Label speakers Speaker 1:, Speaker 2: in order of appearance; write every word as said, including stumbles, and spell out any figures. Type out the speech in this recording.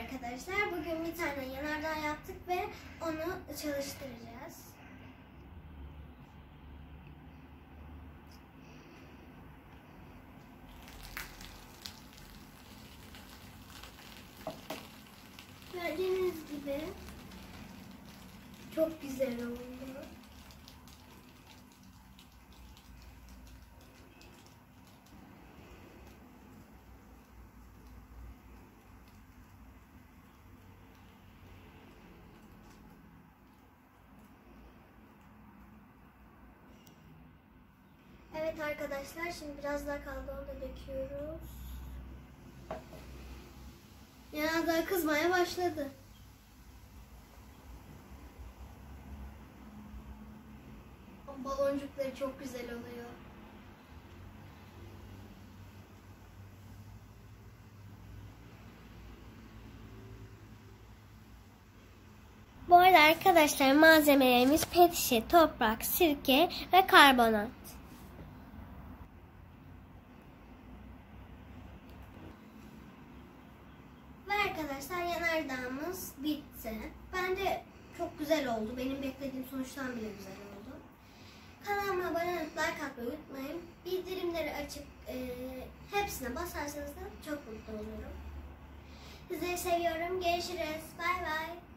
Speaker 1: arkadaşlar. Bugün bir tane yanardağ yaptık ve onu çalıştıracağız. Gördüğünüz gibi çok güzel oldu. Evet arkadaşlar, şimdi biraz daha kaldı, onu da döküyoruz. Yanardağ kızmaya başladı. Baloncukları çok güzel oluyor. Bu arada arkadaşlar, malzemelerimiz pet şişe, toprak, sirke ve karbonat. Ve arkadaşlar, yanardağımız bitti. Bence çok güzel oldu. Benim beklediğim sonuçtan bile güzel oldu. Kanalıma abone olup like atmayı unutmayın. Bildirimleri açıp e, hepsine basarsanız da çok mutlu olurum. Sizleri seviyorum. Görüşürüz. Bay bay.